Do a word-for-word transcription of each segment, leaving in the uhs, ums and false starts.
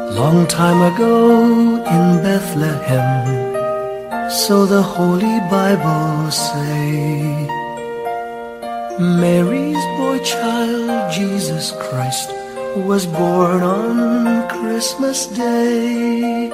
Long time ago in Bethlehem, so the Holy Bible say, Mary's boy child, Jesus Christ, was born on Christmas Day.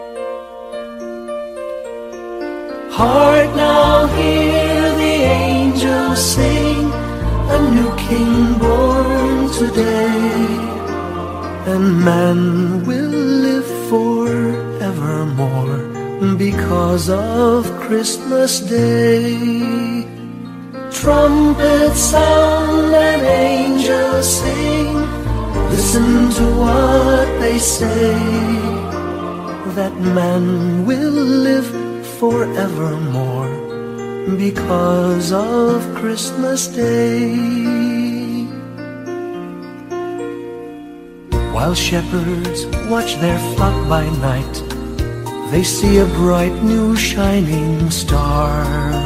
Hark now, hear the angels sing, a new King born today, and man will live forevermore because of Christmas Day. Trumpets sound and angels sing, listen to what they say, that man will live forevermore because of Christmas Day. While shepherds watch their flock by night, they see a bright new shining star.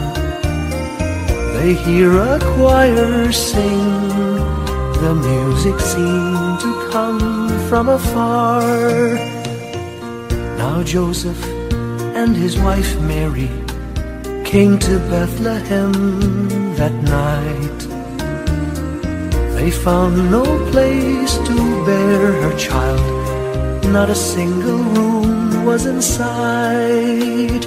They hear a choir sing, the music seemed to come from afar. Now Joseph and his wife Mary came to Bethlehem that night. They found no place to bear her child, not a single room was in sight.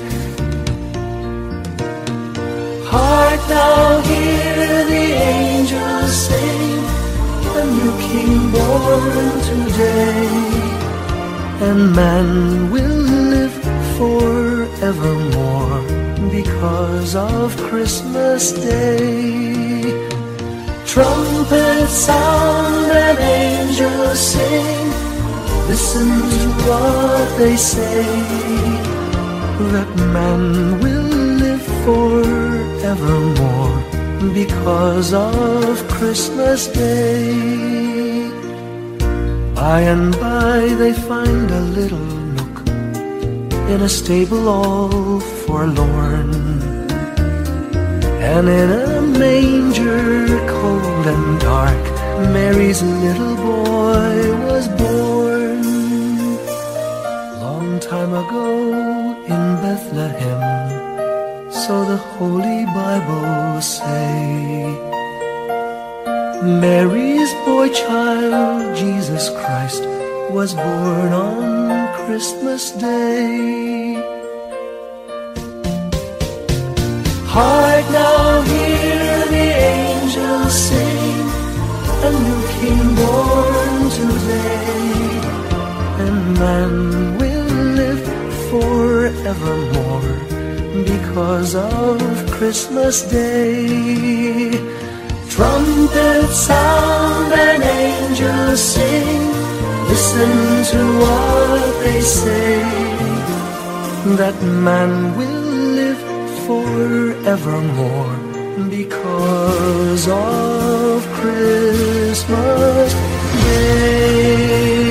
Hark now, hear the angels sing, a new King born today, and man will live forevermore because of Christmas Day. Trumpets sound and angels sing, listen to what they say, that man will live forevermore because of Christmas Day. By and by they find a little nook in a stable all forlorn, and in a manger cold and dark, Mary's little boy was born. Long time ago in Bethlehem, so the Holy Bible say, Mary's boy child, Jesus Christ, was born on Christmas Day. Hark now, hear the angels sing, a new King born today, and man will live forevermore because of Christmas Day. Trumpets sound and angels sing, listen to what they say, that man will live forevermore because of Christmas Day.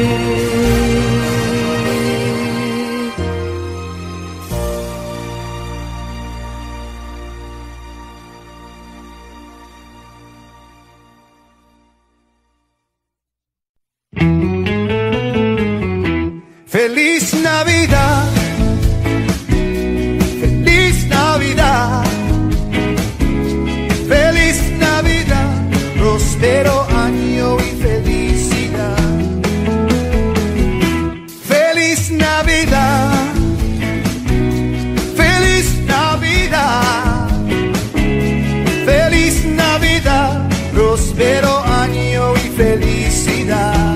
Feliz Navidad, feliz Navidad, feliz Navidad, próspero año y felicidad. Feliz Navidad, feliz Navidad, feliz Navidad, próspero año y felicidad.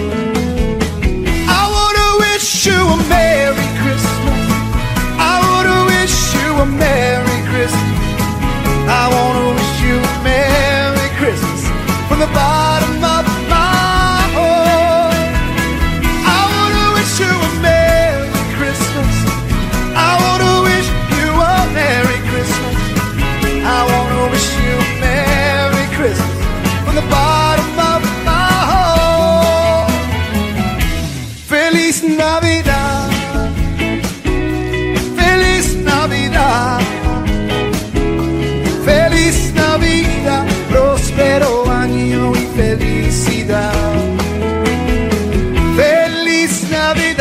You a Merry Christmas. I wanna wish you a Merry Christmas. I wanna wish you a Merry Christmas from the bottom of my heart. I wanna wish you a Merry Christmas. I wanna wish you a Merry Christmas. I wanna wish you a Merry Christmas from the bottom of my heart. Feliz Navidad, feliz Navidad, feliz Navidad, próspero año y felicidad. Feliz Navidad.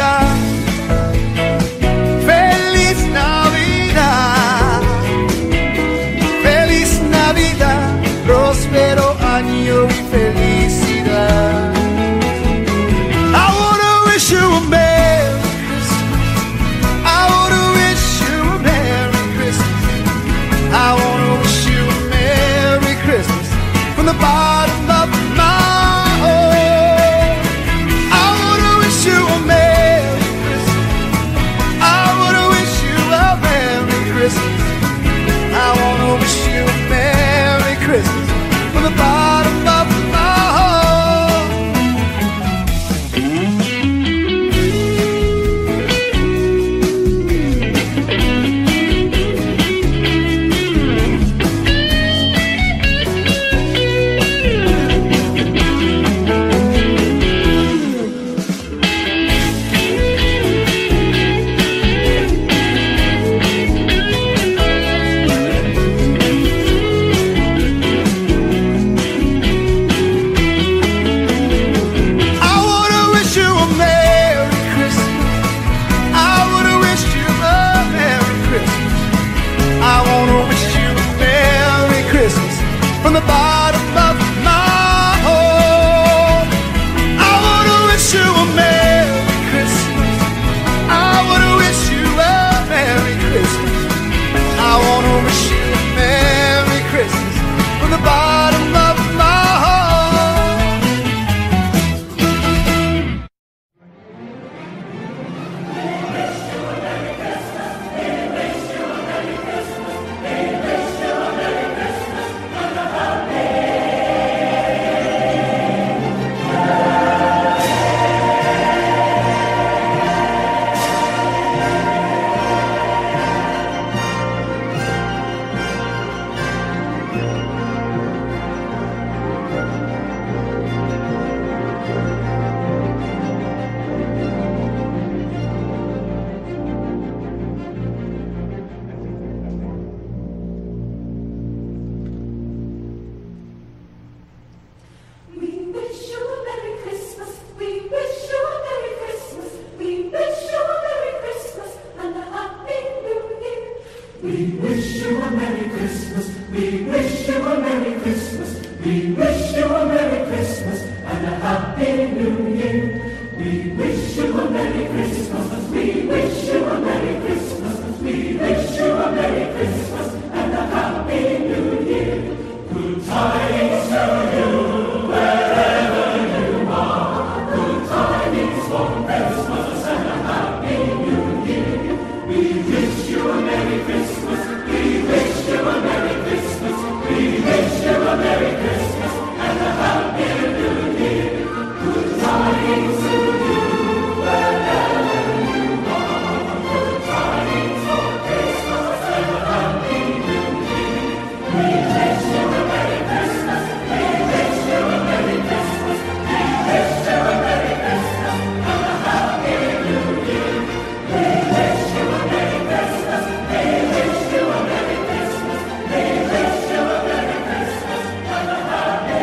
We wish you a Merry Christmas. We wish you a Merry Christmas. We wish you a Merry Christmas and a Happy New Year. We wish you a Merry Christmas. We wish you a Merry Christmas. We wish you a Merry Christmas and a Happy New Year. Good tidings to you wherever you are. Good tidings for Christmas and a Happy New Year. We wish you a Merry Christmas. We wish you a Merry Christmas. We wish you a Merry Christmas and a Happy New Year. Good tidings to you wherever you are. Good tidings for Christmas and a Happy New Year. We wish you a Merry Christmas. We wish you a Merry Christmas. We wish you a Merry Christmas and a Happy New Year. We wish you a Merry Christmas. We wish you a Merry Christmas. We wish you a Merry Christmas and a Happy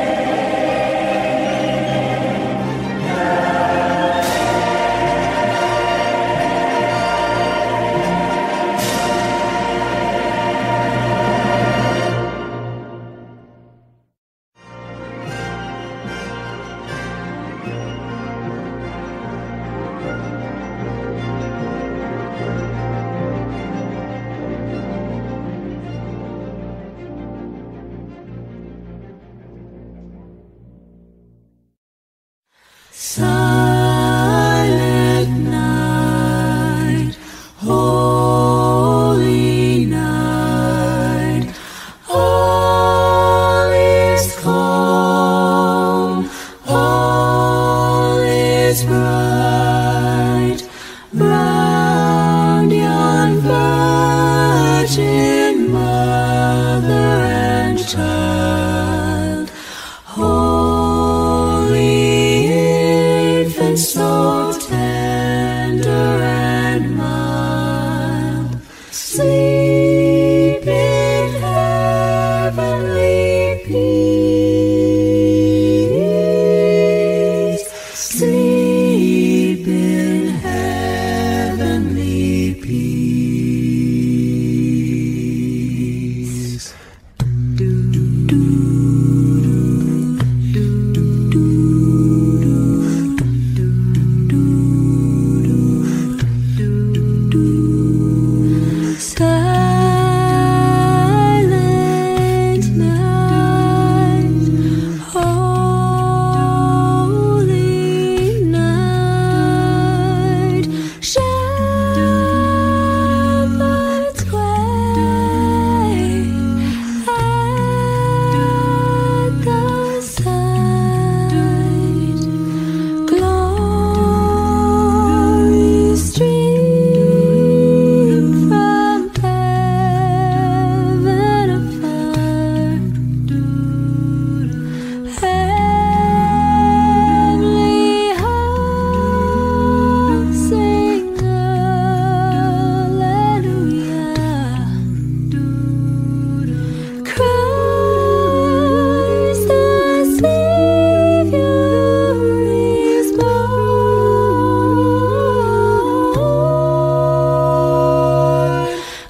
Silent night, holy night, all is calm, all is bright, round yon virgin mother and child, holy infant, so tender and mild, sleep in heavenly peace, sleep in heavenly peace. Silent night, holy night, shepherds wait at the side, glory stream from heaven afar, heavenly hosts sing Alleluia. Christ the Savior is born.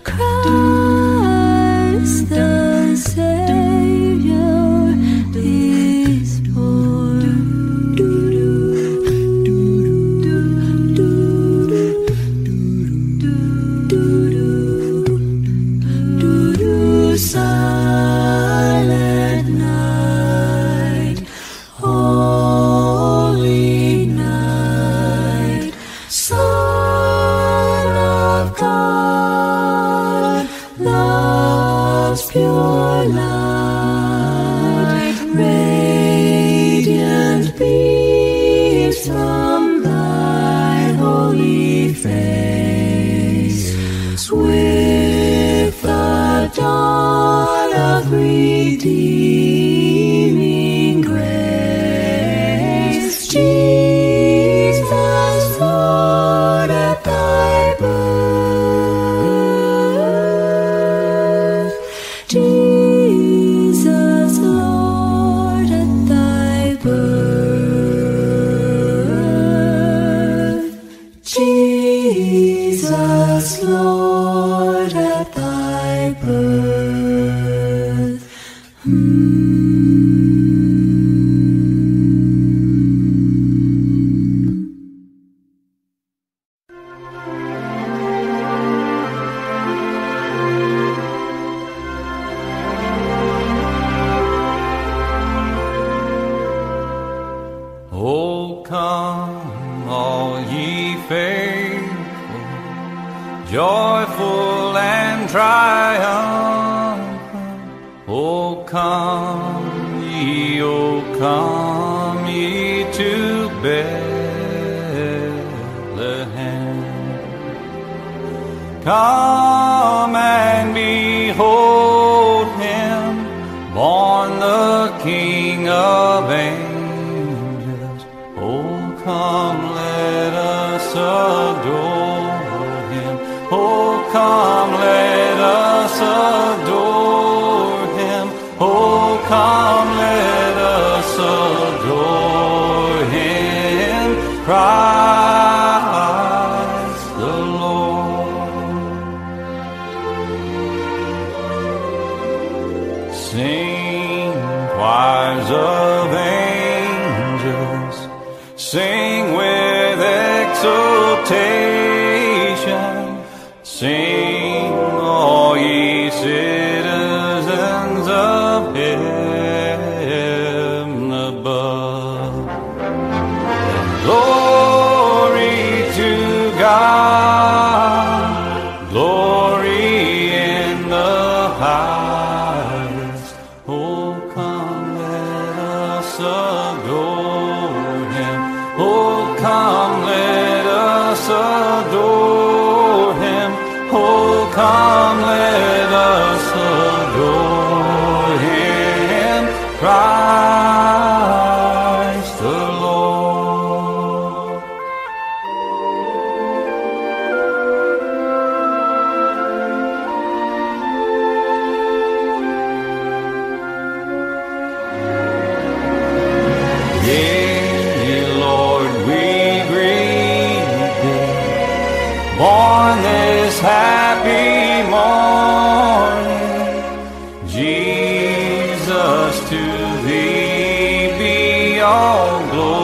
Christ the Savior is born. Silent night, holy night, Son of God, love's pure light, radiant beams from thy holy face, with the dawn of redeeming grace. Jesus, Lord, at thy birth. Jesus, Lord, at thy birth. Jesus, Lord, at thy all ye faithful, joyful and triumphant. O come ye, O come ye to Bethlehem. Come and behold him, born the King of angels. Oh, come, let us adore him. Oh, come, let us adore him. Oh, come, let us adore him. Christ the Lord. Sing, choirs of angels, sing with exultation, sing, all ye citizens of heaven above. Glory to God, glory in the highest. Oh, come, let us adore him. Oh, come, let us adore him. Oh, come, let us adore him. Christ the Lord. Yea, Lord, we greet thee, born this happy morning. Jesus, to thee be all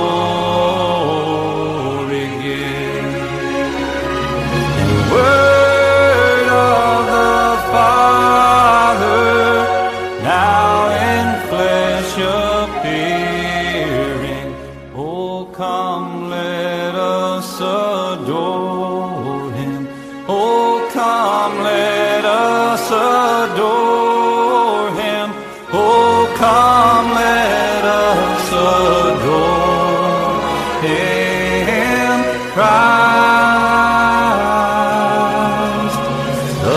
glory given. The word of the Father, now in flesh appearing. Oh, come, let us adore him. Oh, come, let us adore him. Oh, come, let us adore him. Christ the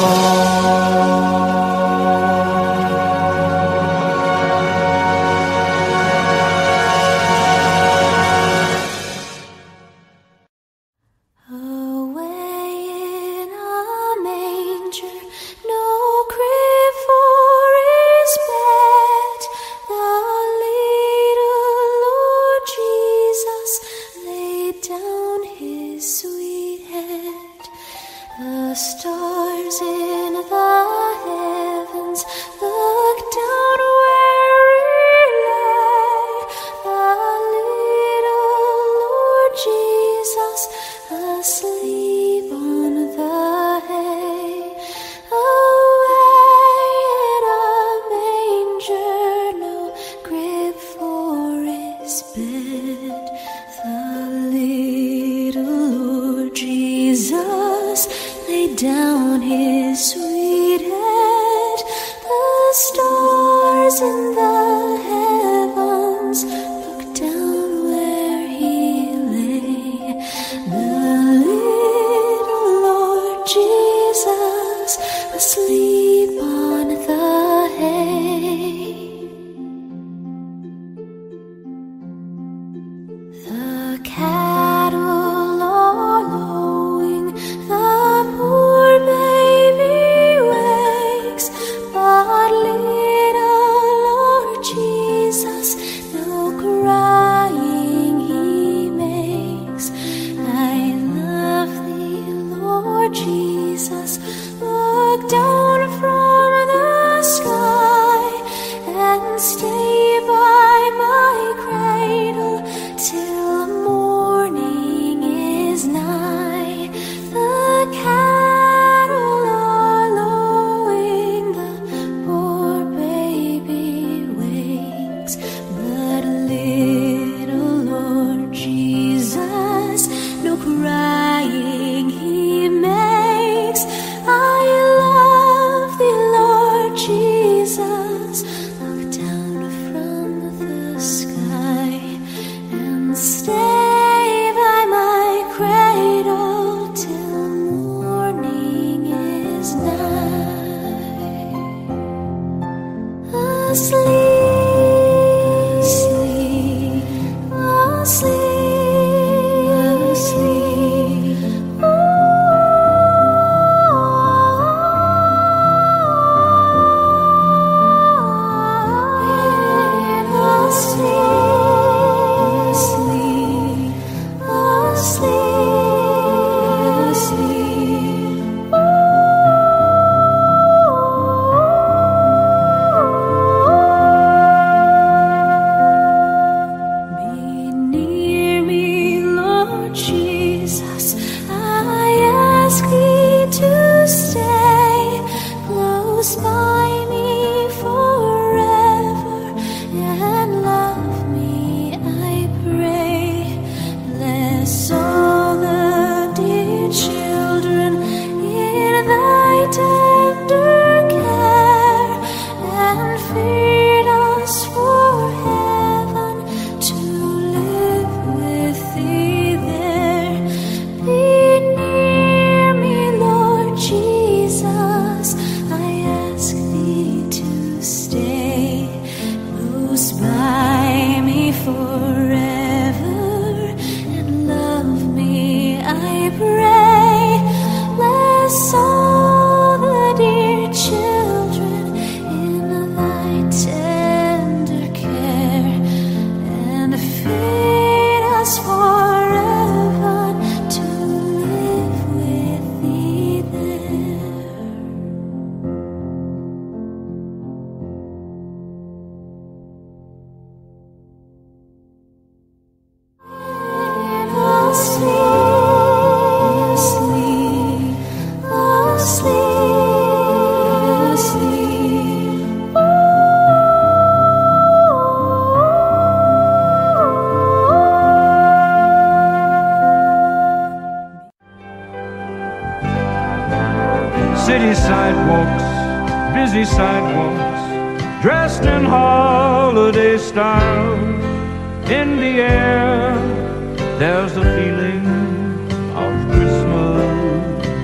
Away in a manger, no crib for his bed, the little Lord Jesus laid down his sweet head. The stars in the heavens looked down where he lay, the little Lord Jesus asleep on the hay. Away in a manger, no crib for his bed, the little Lord Jesus laid down his sweet head. The stars in the heavens looked down where he lay, the little Lord Jesus asleep on the hay. The cattle are lowing, the poor baby crying he makes. I love thee, Lord Jesus. Look down from the sky and stay by my cradle till morning is nigh. Asleep, asleep, asleep, asleep. City sidewalks, busy sidewalks, dressed in holiday style. In the air, there's a feeling of Christmas.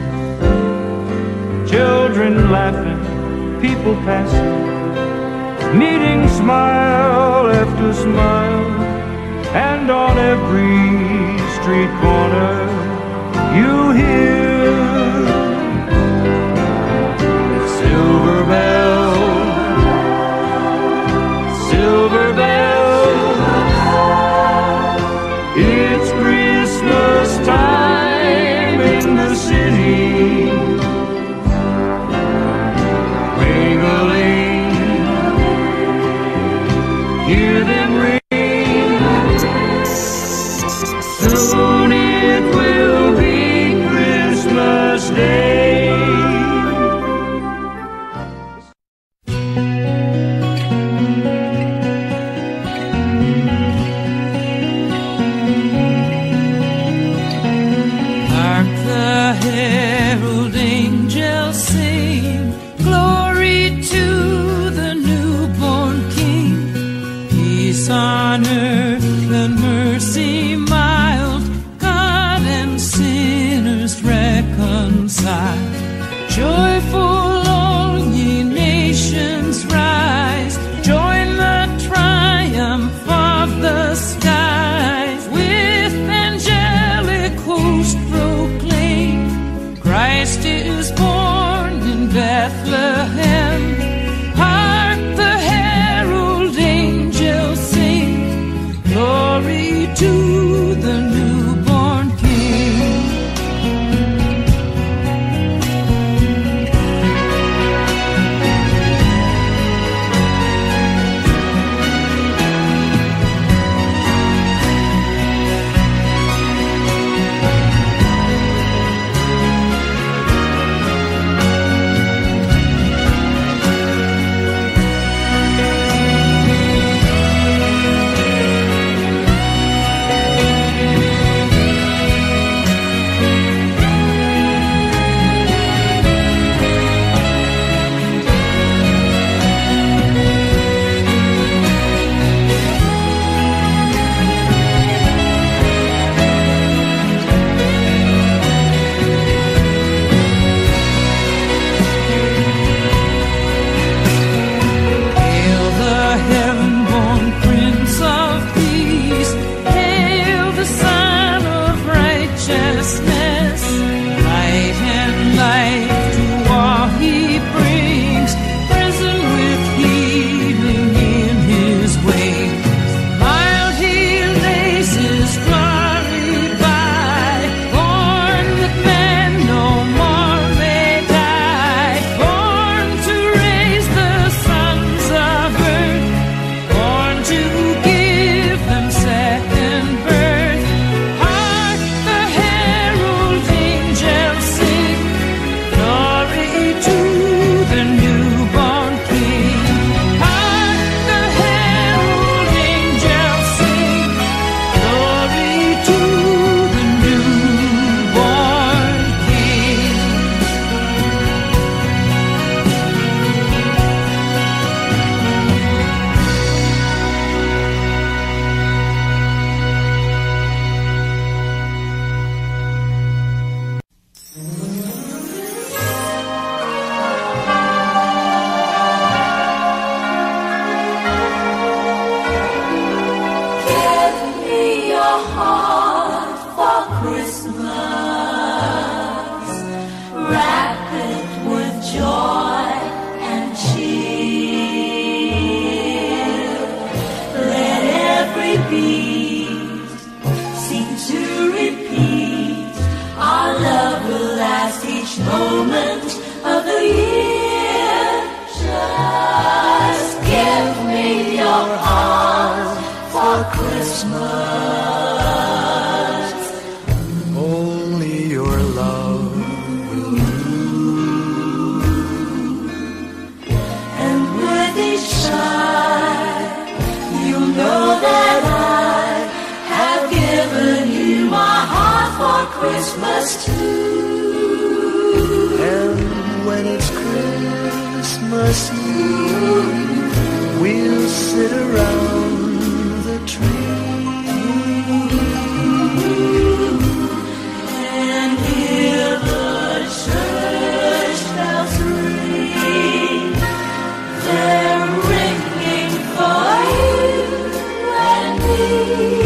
Children laughing, people passing, meeting smile after smile. And on every street corner, you hear silver bells, silver bells. It's Christmas time in the city. Ring-a-ling, hear them ring. Soon it will be Christmas Day. On earth and mercy mild, God and sinners reconcile. Joyful all ye nations rise, join the triumph of the skies. With angelic host proclaim, Christ is born in Bethlehem. Hark the herald angels sing, glory to the newborn King. righteousness, light and life to all he brings, present with healing in his wings. Mild he lays his glory by, born that man no more may die, born to raise the sons of earth, born to give them second birth. Hark the herald angels sing, glory to the newborn King. Hark the herald angels sing, glory to the newborn King. Give me your heart for Christmas. Wrap it with joy and cheer. Let every beat seem to repeat. Our love will last each moment of the year. Just give me your heart for Christmas. Only your love will And with each child, you'll know that I have given you my heart for Christmas too. And when it's Christmas Eve, we'll sit around the tree. And hear the church bells ring. They're ringing for you and me.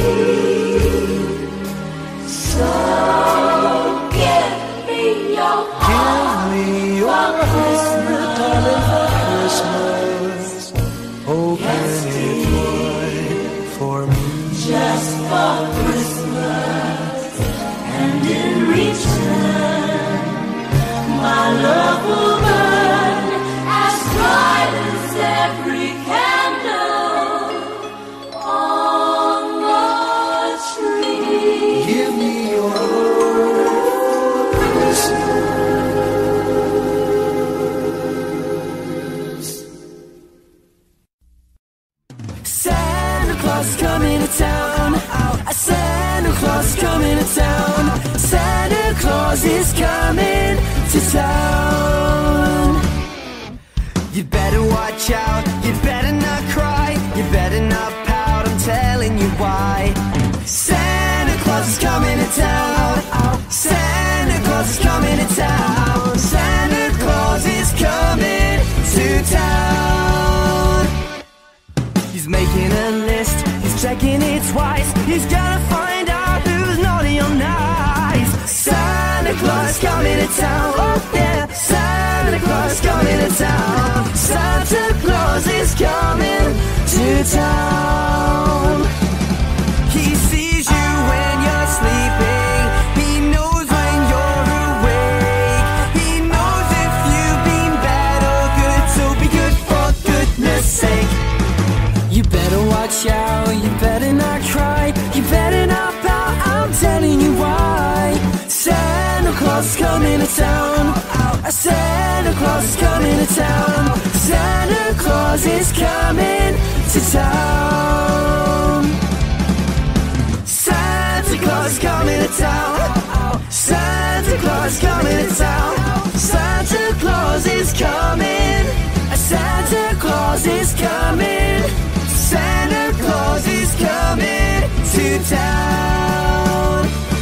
So give me your heart Give me your for heart, Christmas. darling, for Christmas. Open it wide for me. Just for Christmas, and in return, my love will burn as bright as every candle on the tree. Give me your heart for Christmas. Santa Claus coming to town. A Santa Claus coming to town. Santa Claus is coming to town. You better watch out. You better not cry. You better not pout. I'm telling you why. Santa Claus is coming to town. Santa Claus is coming to town. Santa Claus is coming to town. He's making a list, he's checking it twice. He's gonna find out who's naughty or nice. Santa Claus coming to town, oh yeah. Santa Claus coming to town. Santa Claus is coming to town. He sees you when you're sleeping. He knows when you're awake. He knows if you've been bad or good, so be good for goodness sake. You better watch out, you better not cry, you better not pout, I'm telling you why. Santa Claus coming to town. Santa Claus is coming to town. Santa Claus is coming to town. Santa Claus coming to town. Santa Claus coming to town. Santa Claus is coming. Santa Claus is coming. Santa Claus is coming to town.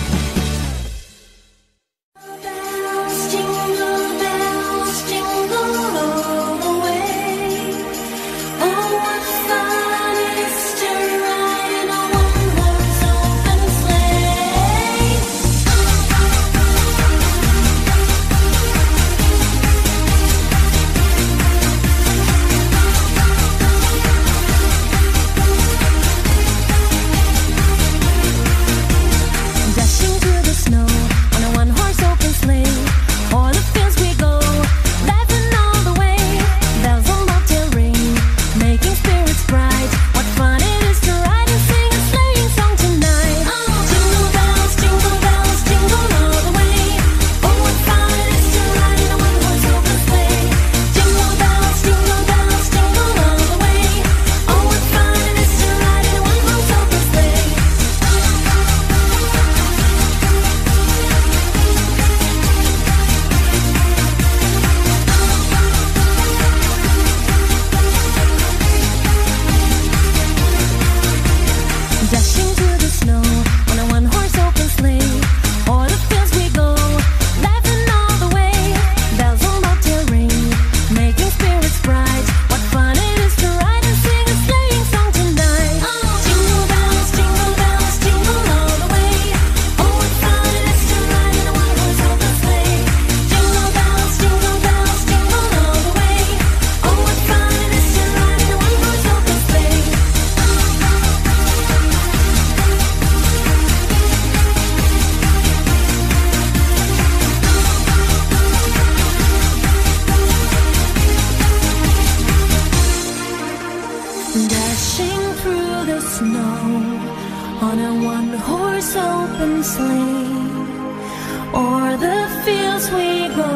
Bells, jingle bells, jingle all the way. Oh, what fun it is to ride in a one-horse open sleigh. as we go,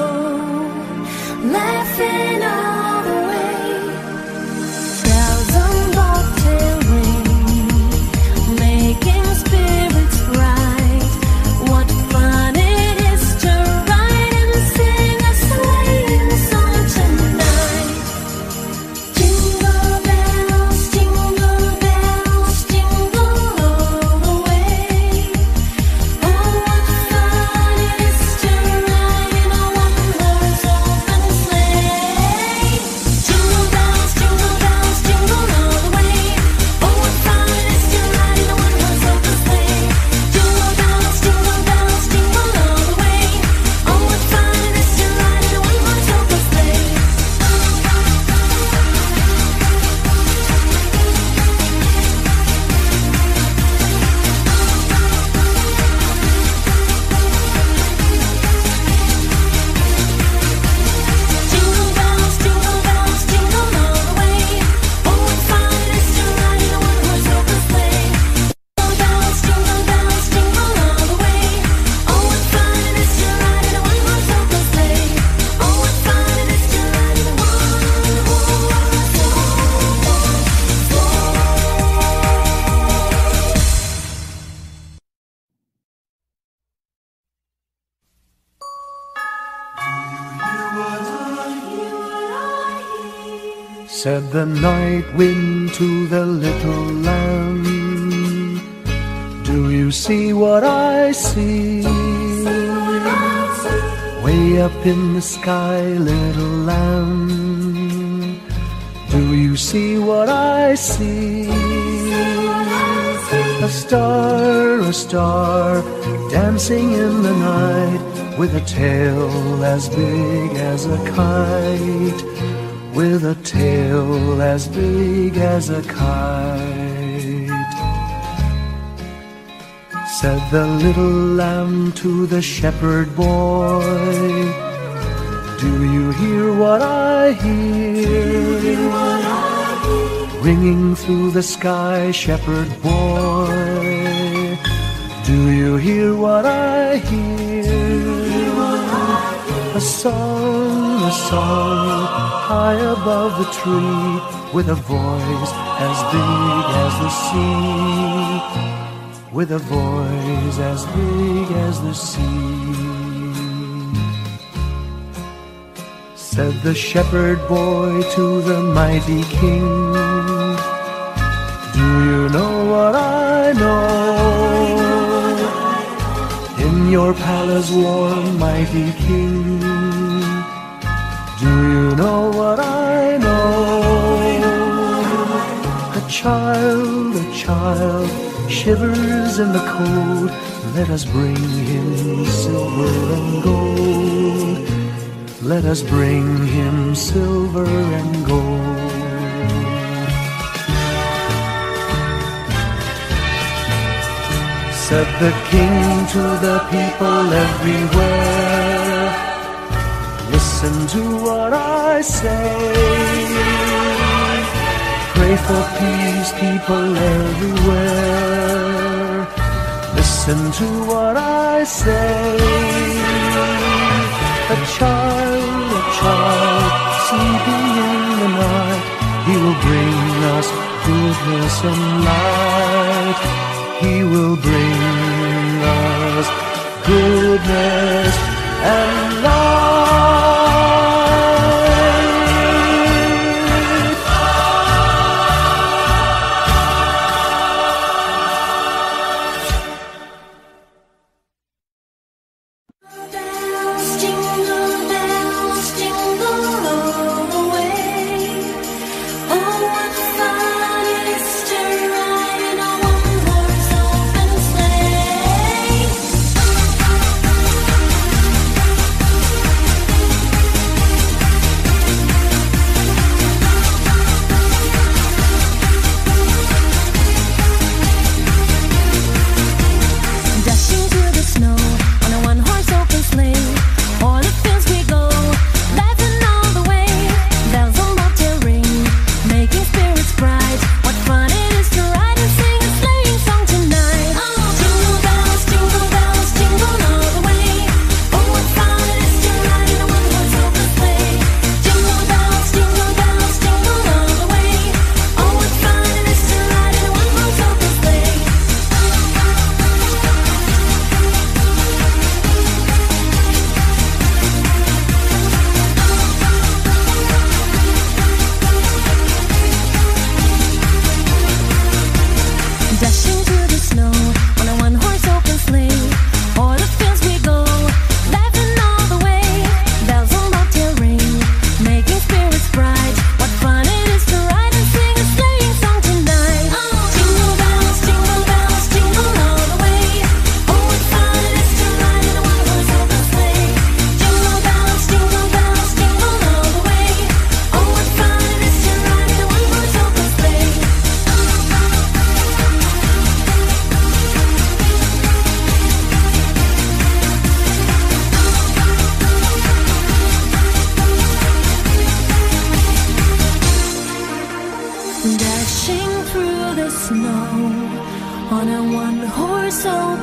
laughing all the way. Bells on bobtail ring, making spirits bright. What fun it is to ride and sing a sleighing song tonight. Jingle bells, jingle bells, jingle all the way. Oh, what fun it is to ride in a one-horse open sleigh. Jingle bells, jingle bells, jingle all the way. Oh, what fun it is to ride in a one-horse open sleigh. Jingle bells, jingle bells, jingle all the way. Oh, what fun it is to ride in a one-horse open sleigh. Jingle bells, jingle bells, jingle all the way. Oh, what fun it is to ride in a one-horse open sleigh. Jingle bells, jingle bells, jingle all the way. Oh, what fun it is to ride in a one-horse open sleigh. Oh, what fun it is to ride in a one-horse Said the night wind to the little lamb, do you see what I see? Way up in the sky, little lamb, do you see what I see? A star, a star, dancing in the night, with a tail as big as a kite, with a tail as big as a kite. Said the little lamb to the shepherd boy, do you hear what I hear? Ringing through the sky, shepherd boy, do you hear what I hear? A song, a song, high above the tree, with a voice as big as the sea, with a voice as big as the sea. Said the shepherd boy to the mighty king, do you know what I know? In your palace warm, mighty king, do you know what I know? A child, a child, shivers in the cold, let us bring him silver and gold. Let us bring him silver and gold. Said the king to the people everywhere, listen to what I say. Pray for peace, people everywhere, listen to what I say. A child, a child, sleeping in the night, he will bring us goodness and light. He will bring us goodness and light. bells, jingle bells, jingle all the way. Oh, what fun it is to ride in a one-horse open sleigh. Dashing through the snow on a one-horse open sleigh.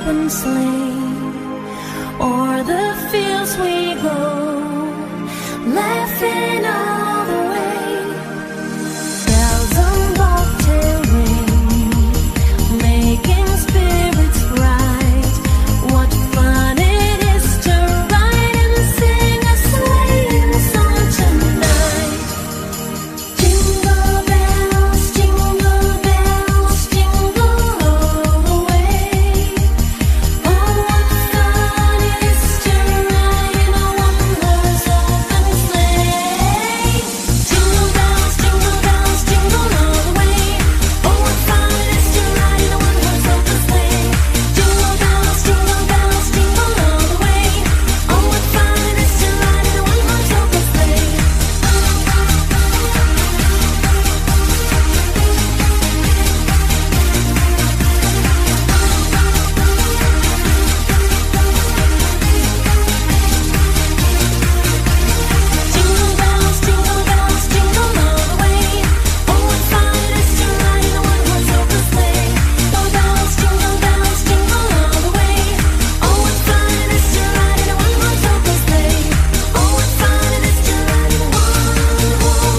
open sleigh, o'er the fields we go, laughing all the way. Bells on bobtail ring, making spirits bright. What fun it is to ride and sing a sleighing song tonight. Jingle bells, jingle bells, jingle all the way. Oh, what fun it is to ride in a one-horse open sleigh. Jingle bells, jingle bells, jingle all the way. Oh, what fun it is to ride in a one-horse open sleigh. Jingle bells, jingle bells, jingle all the way. Oh, what fun it is to ride in a one-horse open sleigh. Jingle bells, jingle bells, jingle all the way. Oh, what fun it is to ride in a one-horse open sleigh. Jingle bells, jingle bells, jingle all the way. Oh, what fun it is to ride in a one-horse open sleigh. Oh, what fun it is to ride in a one-horse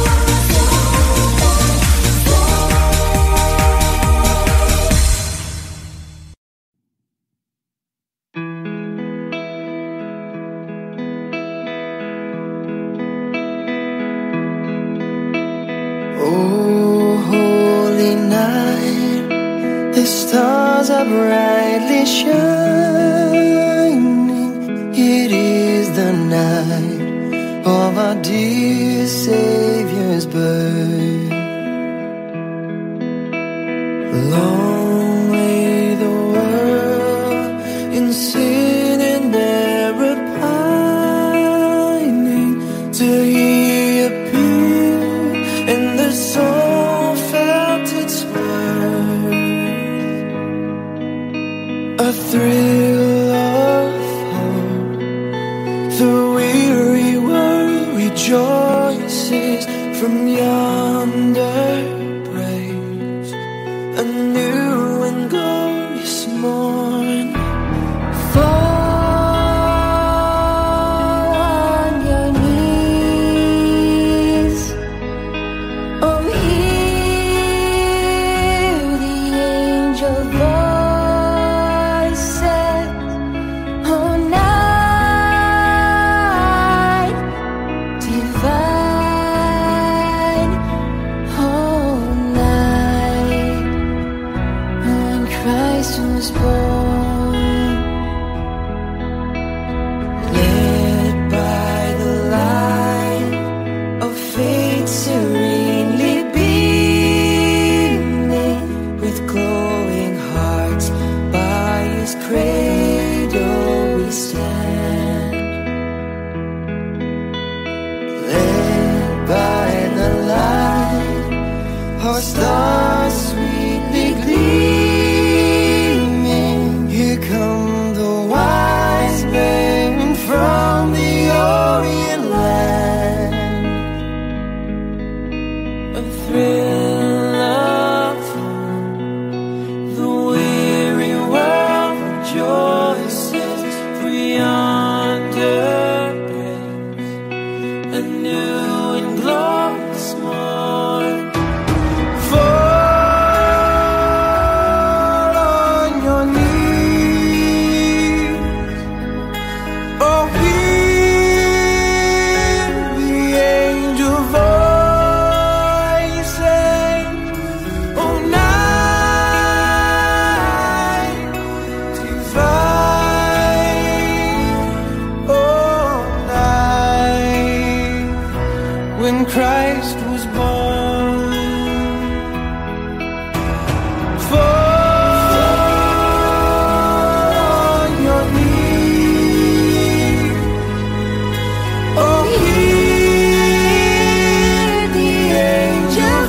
Oh, holy night, the stars are brightly shining. It is the night of our dear Savior's birth. Long lay the world in sin and error pining, till He appeared and the soul felt its worth. A thrill of hope, the weary world rejoices. From yonder breaks a new and glorious morn. Fall on your knees. Oh, hear the angel voices. Oh, night divine. Oh, night when Christ was born. Led by the light of faith serenely beaming, with glowing hearts by His cradle we stand. Led by the light, our stars sweetly gleaming. Here come the wise men from the Orient land. A thrill of hope, the weary world rejoices. For yonder breaks a new and glorious morn. Fall on your knees. Oh, hear the angel voices. Oh, night divine. Oh, night when Christ was born. Fall on your knees. Oh, hear the angel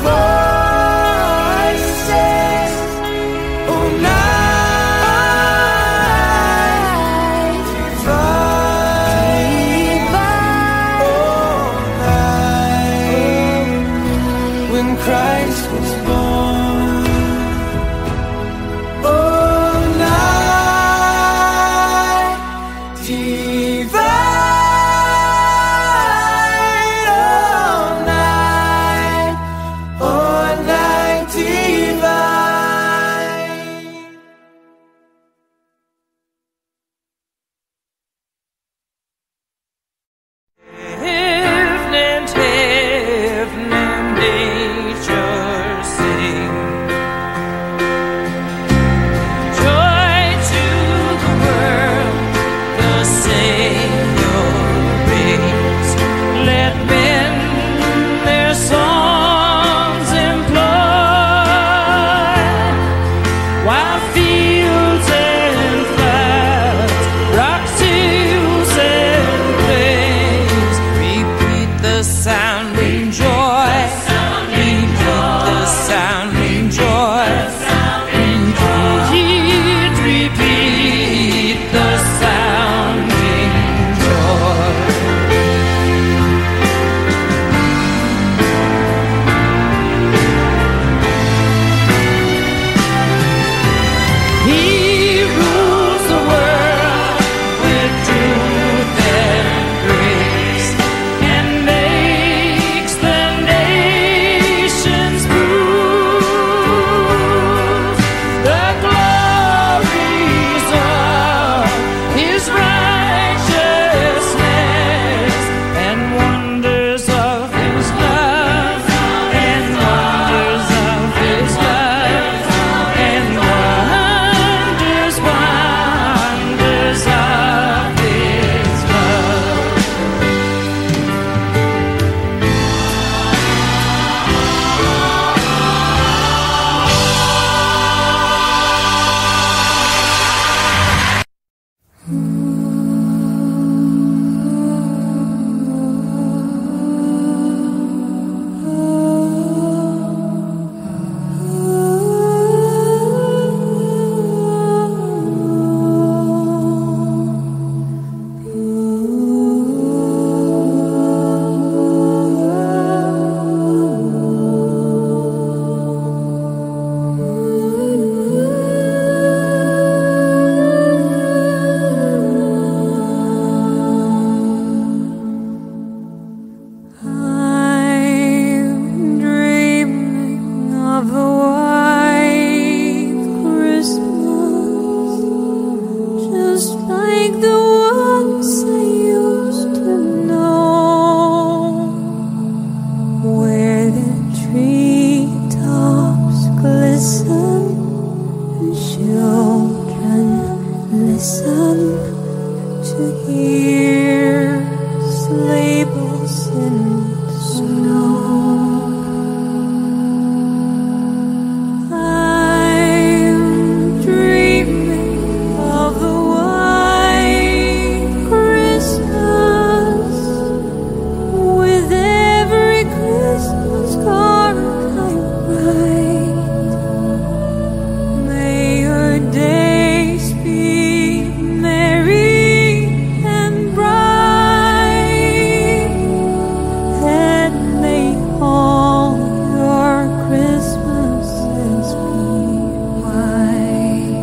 voices. Oh, night divine. Oh, night hear sleigh bells in the snow. I'm dreaming of the white Christmas with every Christmas card I write. May your days be merry and bright, and may all your Christmases be white.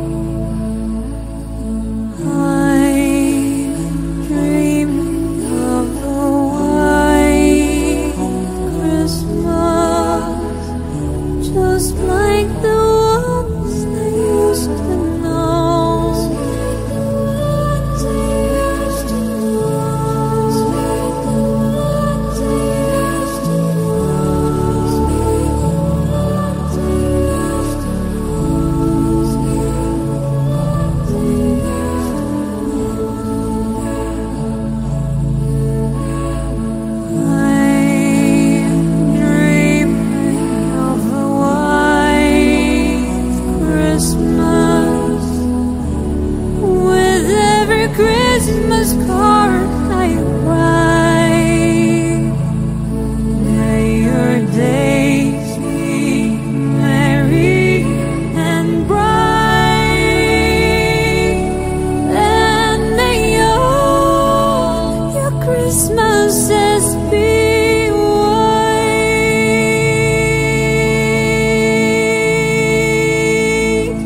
I'm dreaming of the white Christmas, just like the ones I used to know. I'm dreaming of the white Christmas with every Christmas card I write. May your days be merry and bright, and may all your Christmases be white.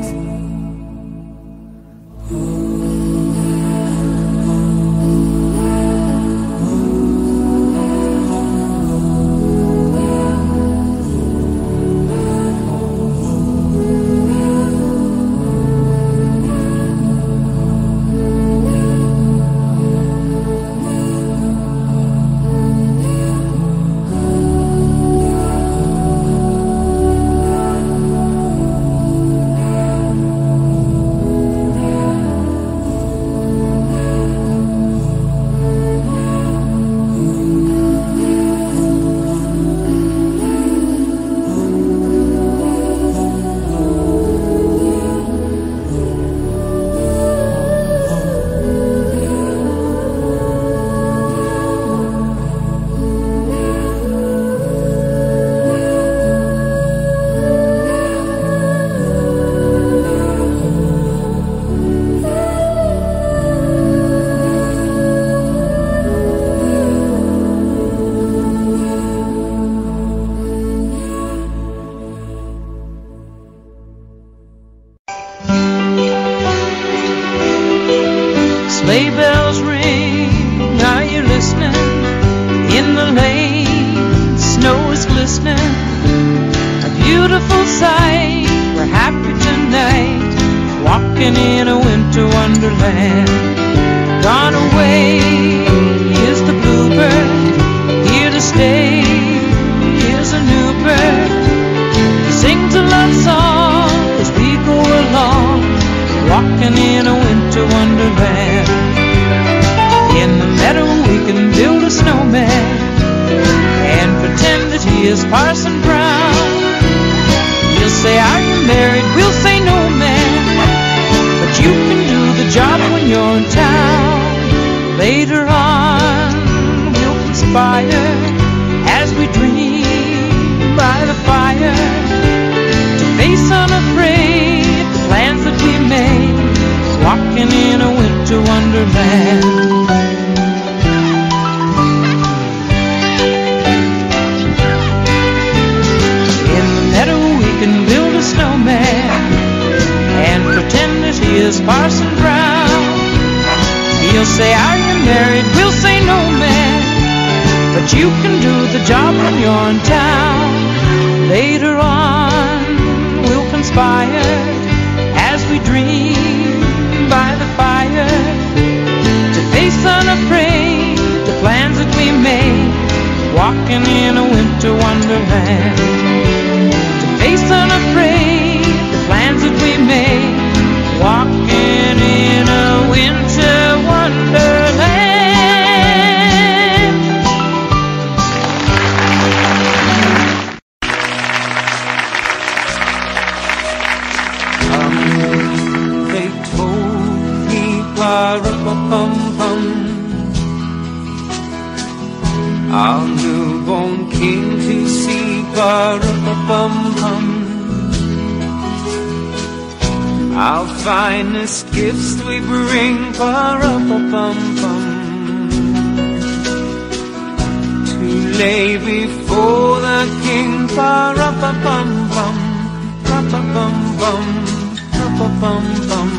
Sleigh bells ring, are you listening? In the lane, snow is glistening. A beautiful sight, we're happy tonight, walking in a winter wonderland. Gone away is the bluebird, here to stay is a new bird. He sings a love song as we go along, walking in a winter wonderland. In the meadow we can build a snowman and pretend that he is Parson Brown. He'll say, are you married? We'll say, no, man, but you can do the job when you're in town. Later on we'll conspire as we dream by the fire to face unafraid the plans that we made, walking in a winter wonderland. In the meadow we can build a snowman and pretend that he is Parson Brown. He'll say, are you married? We'll say, no, man, but you can do the job when you're in town. Later on we'll conspire as we dream by the fire to face unafraid the plans that we made, walking in a winter wonderland. To face unafraid the plans that we made, walking in a winter wonderland. our newborn king to see, pa-ra-pa-pum-pum. Our finest gifts we bring, pa-ra-pa-pum-pum, to lay before the king, pa-ra-pa-pum-pum, ra-pa-pum-pum, ra-pa-pum-pum.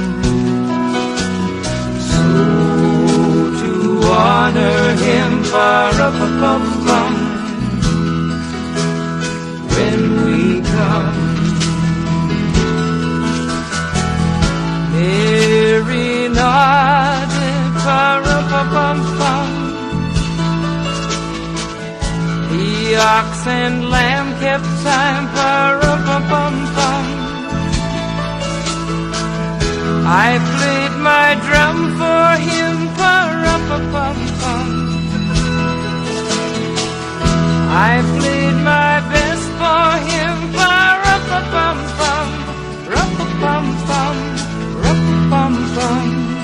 So to honor him, pa-ra-pa-pum-pum, when we come, Mary nodded, pa-ra-pa-pum-pum. The ox and lamb kept time, pa-ra-pa-pum-pum. I played my drum for him, pa-ra-pa-pum-pum. I played my best for him, pa-ra-pa-pum-pum, ra-pa-pum-pum, ra-pa-pum-pum.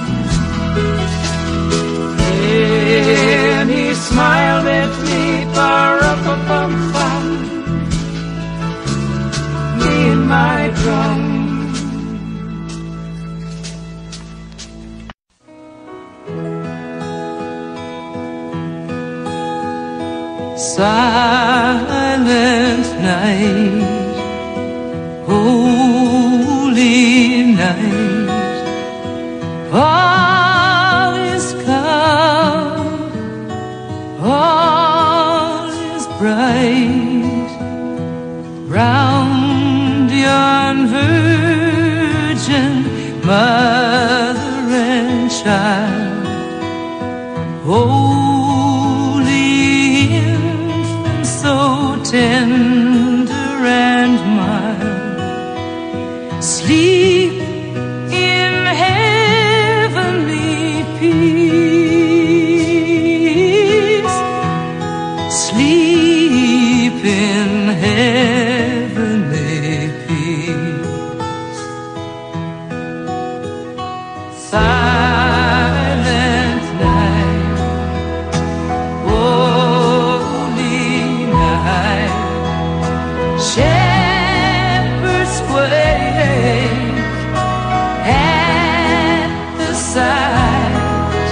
Then he smiled at me, pa-ra-pa-pum-pum, me and my drum. Silent night, holy night, all is calm, all is bright, round yon virgin mother and child, holy infant, so tender and mild, sleep in heavenly peace, sleep in heavenly peace. Silent night, holy night, shepherds wake at the sight,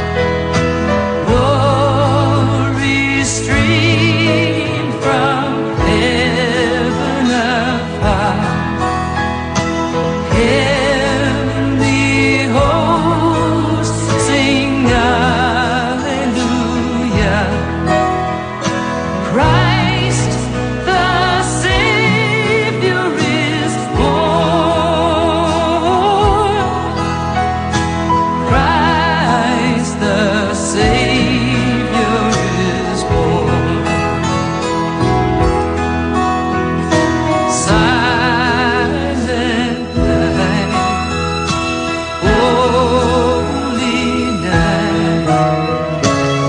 glory stream from heaven afar, heavenly hosts sing hallelujah. Christ the Savior is born. Christ the Savior is born. Silent night, holy night,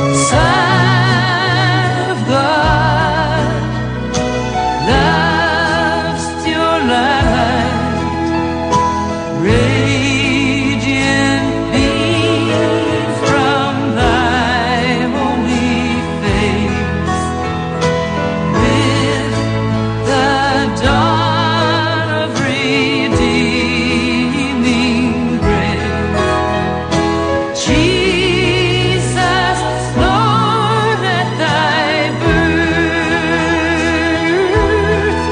Son of God, love's your light, radiant beam from thy holy face, with the dawn of redeeming grace. Jesus, Lord, at thy birth,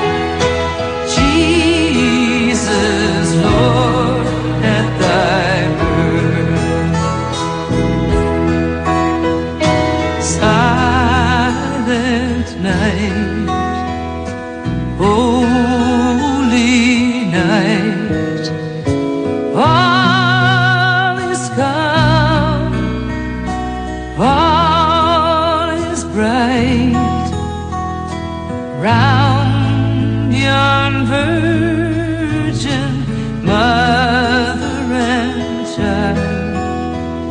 Jesus, Lord, at thy birth. Silent night, holy night, all is calm, all is bright, round yon virgin mother and child,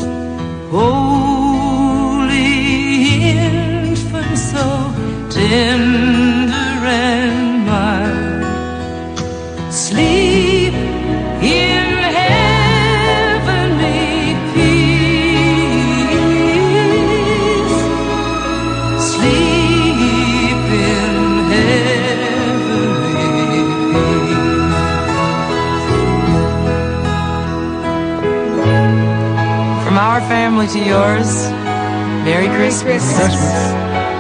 holy infant, so tender and mild, sleep in heavenly peace, to yours. Merry Christmas. Christmas.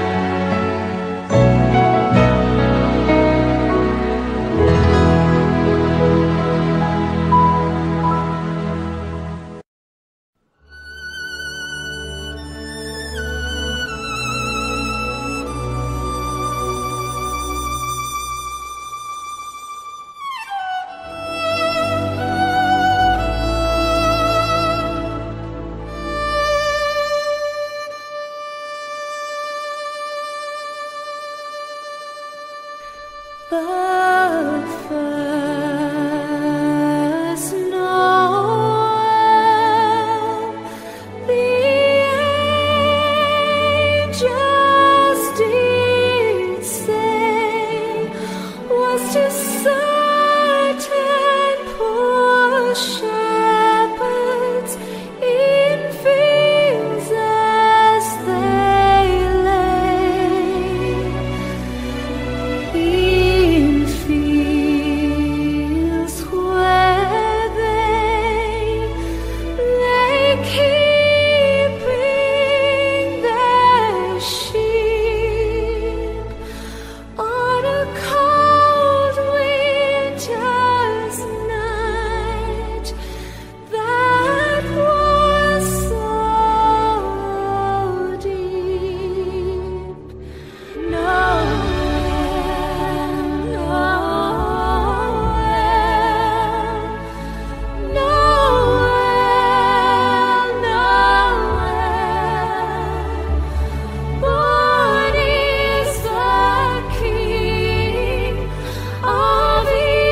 But first Noel, the angels did say, was to certain poor shepherds in fields as they lay. In fields where they lay keeping their sheep on a cold winter's night that was so deep. Noel, Noel, Noel, Noel, born is the King of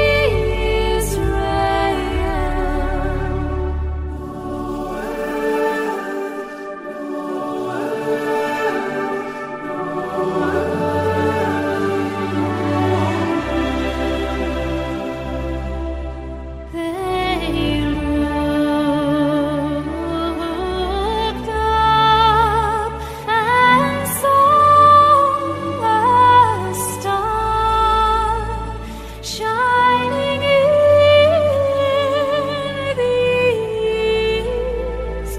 They looked up and saw a star shining in the east,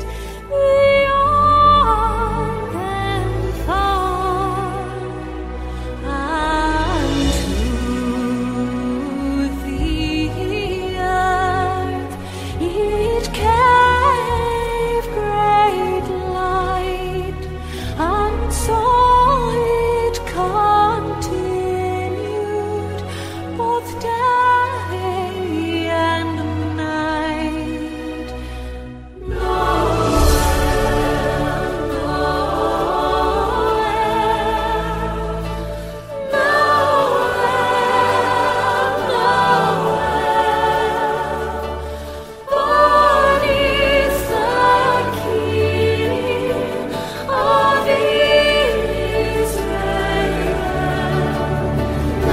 beyond them far, unto the earth it gave great light, and so it continued both day and night. Noel, Noel, Noel, born is the King of Israel.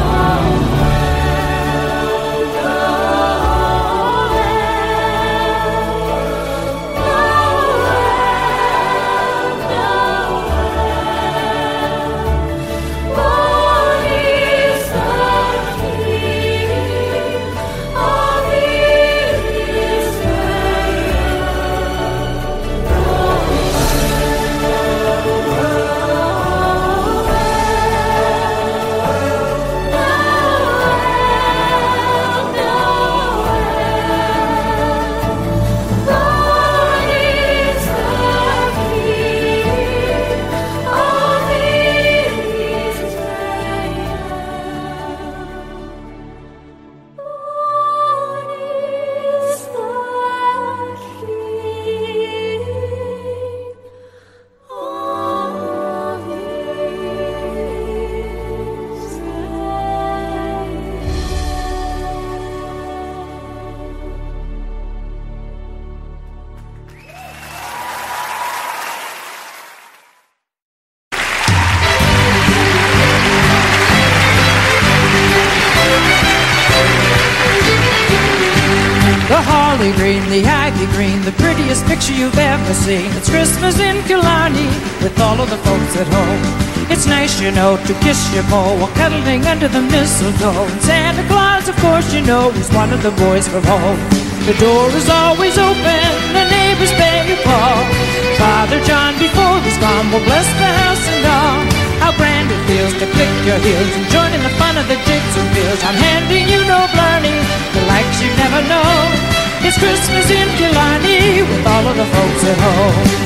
The holly green, the ivy green, the prettiest picture you've ever seen. It's Christmas in Killarney with all of the folks at home. It's nice, you know, to kiss your beau while cuddling under the mistletoe. And Santa Claus, of course, you know, is one of the boys from home. The door is always open, the neighbors pay a call. Father John, before he's gone, will bless the house and all. How grand it feels to click your heels and join in the fun of the jigs and reels. I'm handing you no Blarney, the likes you never know. It's Christmas in Killarney with all of the folks at home.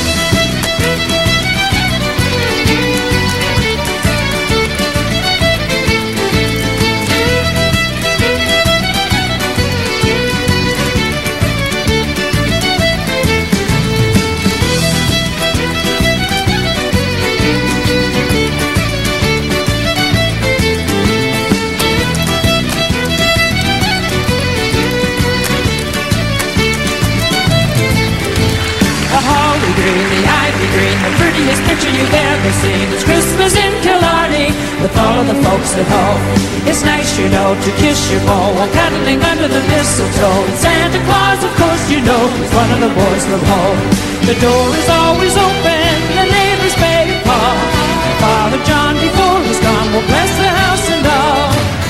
The prettiest picture you've ever seen. It's Christmas in Killarney with all of the folks at home. It's nice, you know, to kiss your beau while cuddling under the mistletoe. And Santa Claus, of course, you know, is one of the boys from home. The door is always open, the neighbors pay a call. Father John, before he's gone, will bless the house and all.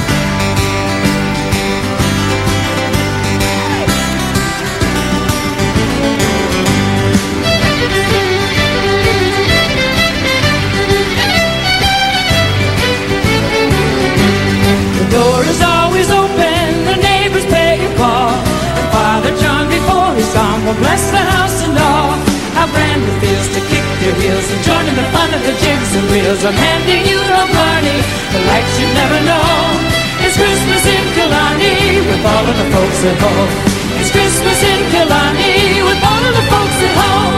The door is always open, the neighbors pay a call. And Father John, before he's gone, will bless the house and all. How grand it feels to kick your heels and join in the fun of the jigs and reels. I'm handing you no Blarney, the likes you never know. It's Christmas in Killarney with all of the folks at home. It's Christmas in Killarney with all of the folks at home.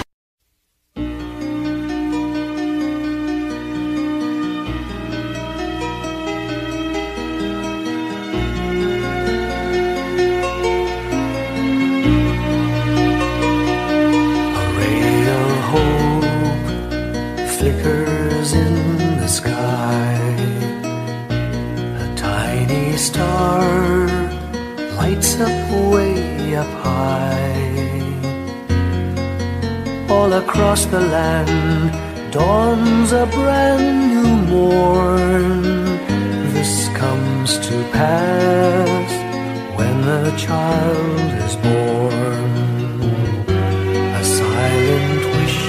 Flickers in the sky. A tiny star lights up way up high. All across the land dawns a brand new morn. This comes to pass when the child is born. A silent wish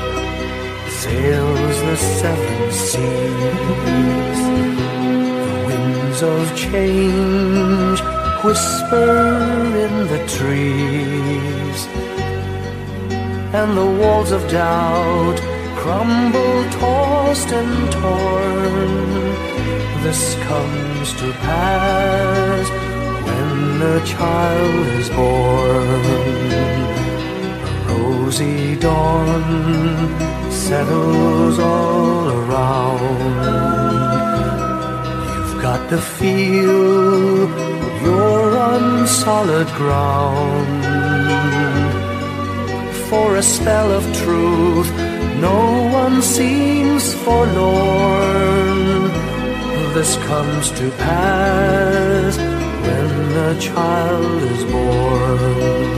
sails the seven seas. The winds of change whisper in the trees, and the walls of doubt crumble, tossed and torn. This comes to pass when the child is born. A rosy dawn settles all around. You've got to feel you're on solid ground. For a spell of truth, no one seems forlorn. This comes to pass when the child is born.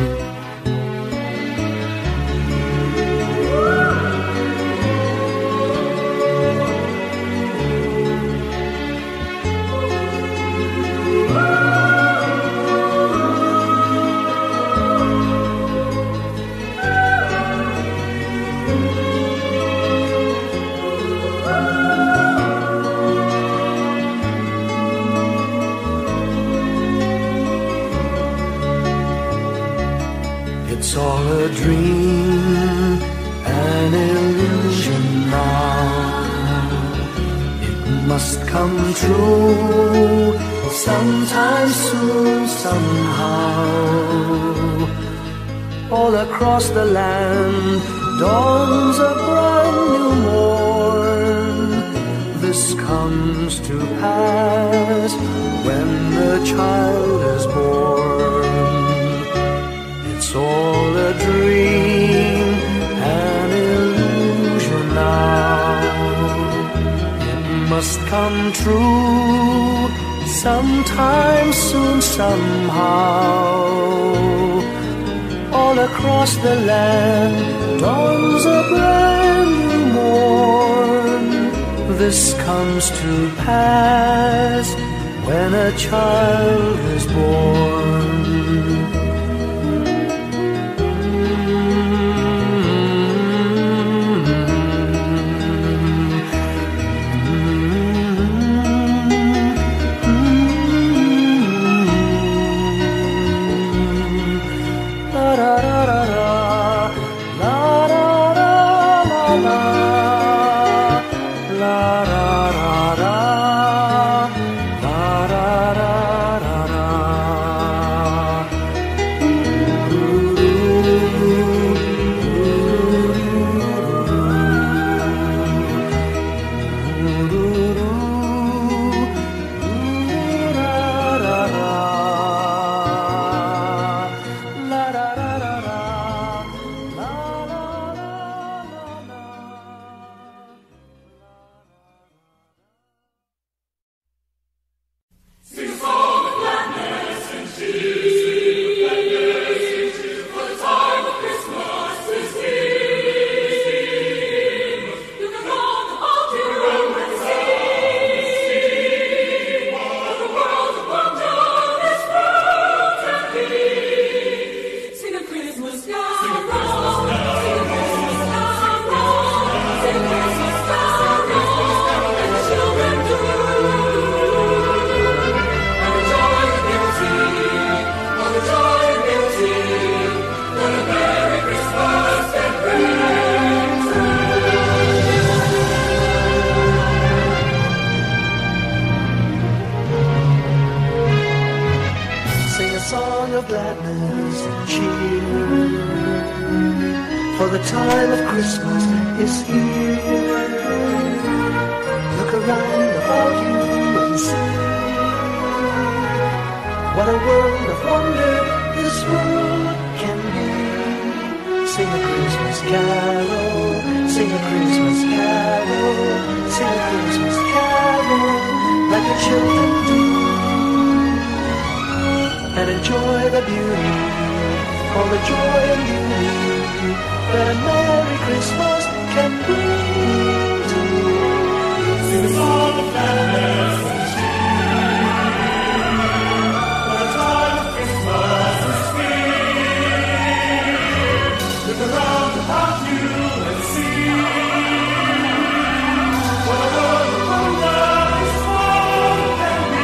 It's all a dream, an illusion now. It must come true sometime soon, somehow. All across the land dawns a brand new morn. This comes to pass when the child is born. It's all a dream, an illusion now. It must come true sometime soon, somehow. All across the land dawns a brand new morn. This comes to pass when a child is born. la, la ra ra ra, la ra ra ra ra. Of gladness and cheer, for the time of Christmas is here. Look around about you and see what a world of wonder this world can be. Sing a Christmas carol, sing a Christmas carol, sing a Christmas carol like the children do, and enjoy the beauty, all the joy and beauty that a Merry Christmas can bring to you. Sing a song of gladness and cheer, for the time of Christmas is here. Look around about you and see what a world of wonder this world can be.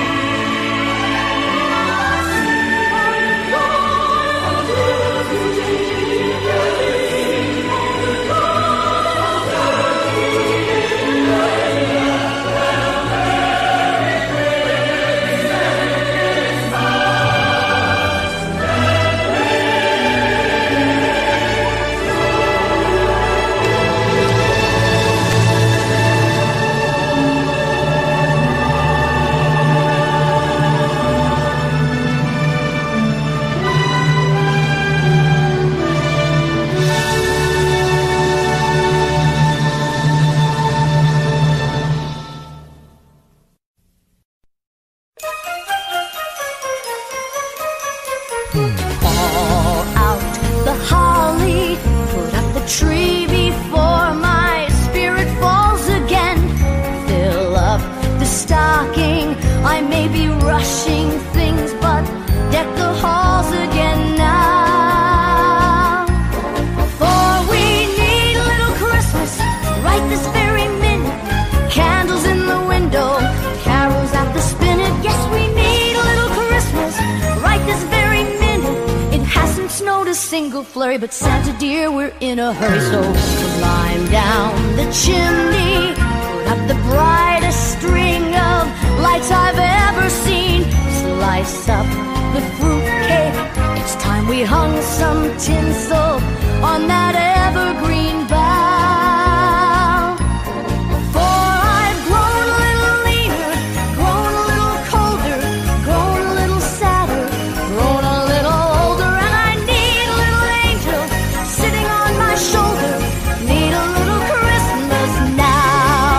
All out the holly, put up the tree before my spirit falls again. Fill up the stocking, I may be rushing things, but deck the halls again now. For we need a little Christmas right this very minute. Candles in the window, carols at the spinet. Yes, we need a little Christmas right this very minute. It hasn't snowed a single flurry, but Santa dear, we're in a hurry. So climb down the chimney, put up the brightest string of lights I've ever seen. Slice up the fruitcake, it's time we hung some tinsel on that evergreen bough. For I've grown a little leaner, grown a little colder, grown a little sadder, grown a little older, and I need a little angel sitting on my shoulder. Need a little Christmas now.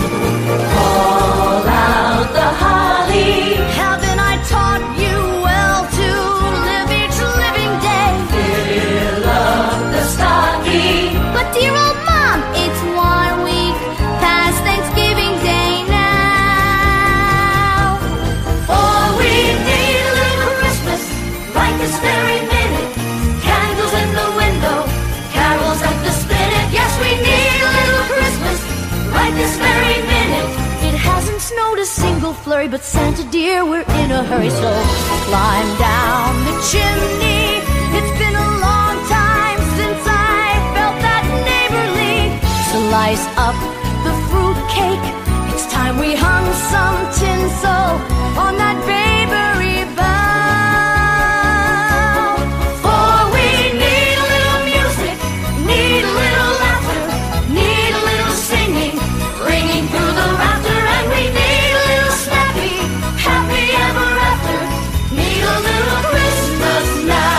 Call out the holly. Haven't I taught you well to live each living day? Fill up the stocking. But dear old mom, it's one week past Thanksgiving Day now. For we need a little Christmas right this very minute. Candles in the window, carols at the spinet. Yes, we need a little Christmas right this very minute. It hasn't snowed a single flurry, but Santa dear, we're in a hurry. So climb down the chimney. It's been a long time since I felt that neighborly. spice up the fruit cake. It's time we hung some tinsel on that bakery bough. For we need a little music, need a little laughter, need a little singing, ringing through the rafter, and we need a little snappy, happy ever after, need a little Christmas now.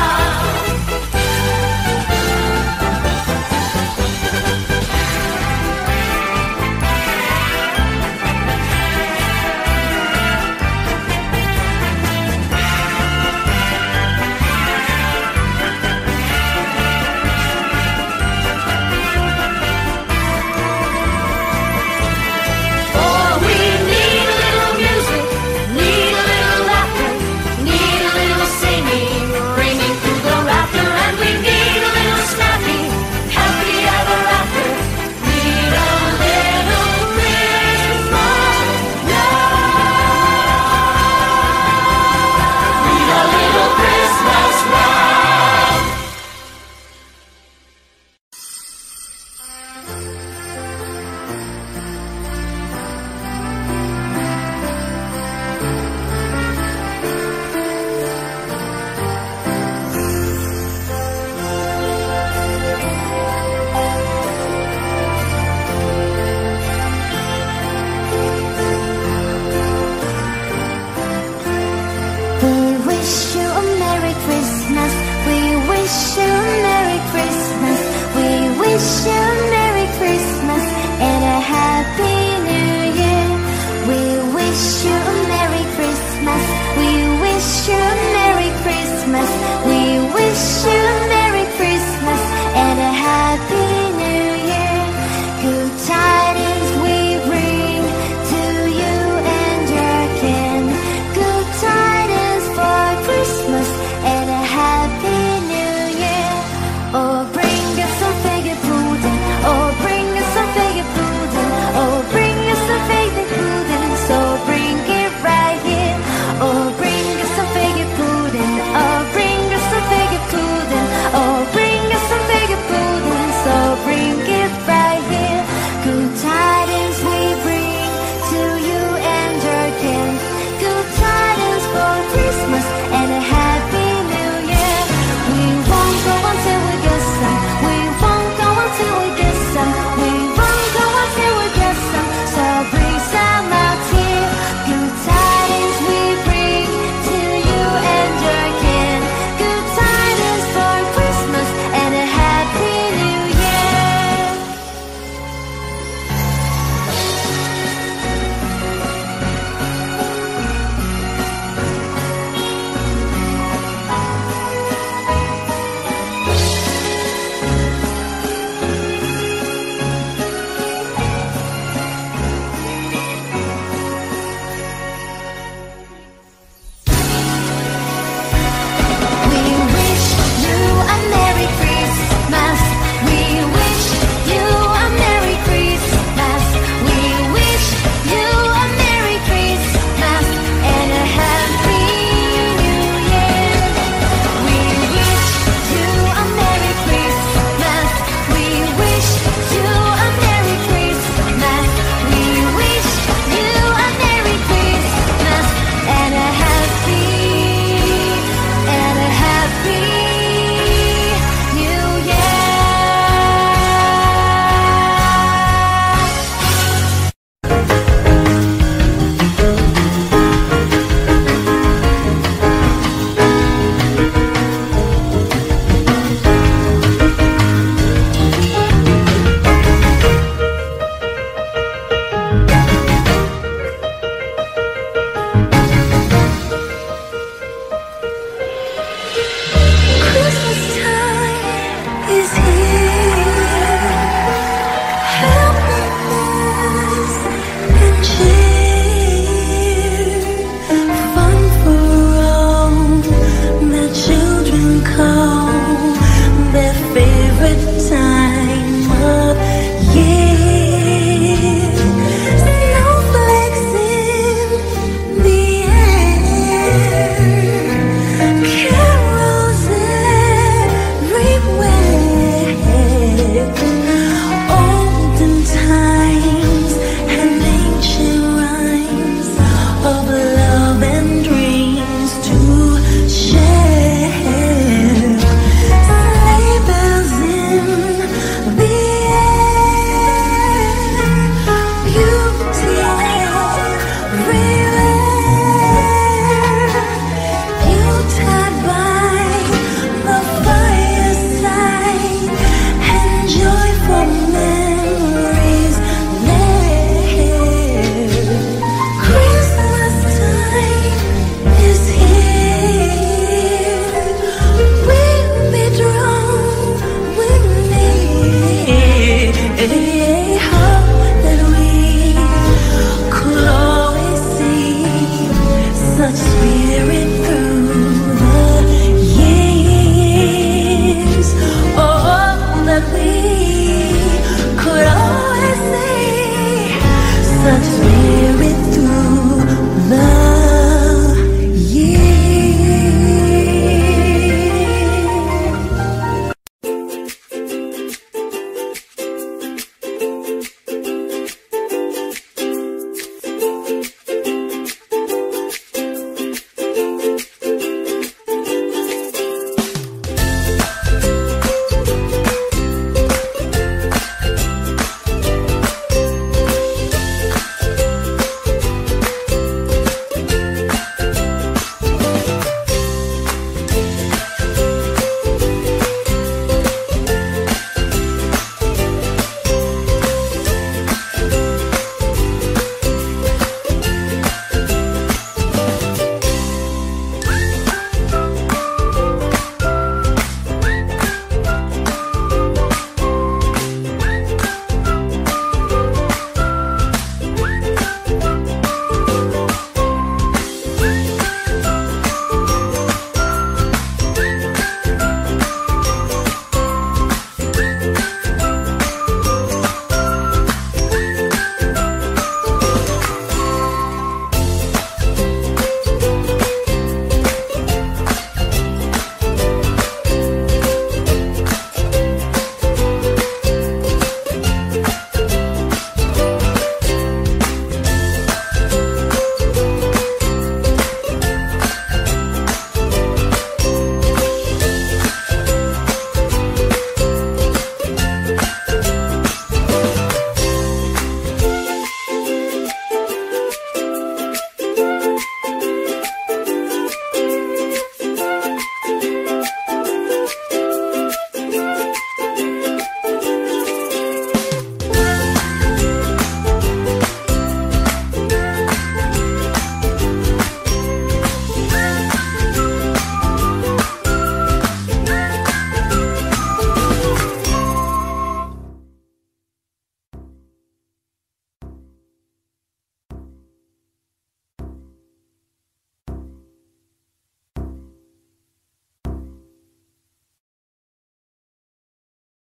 We wish you a Merry Christmas. We wish you a Merry Christmas. We wish you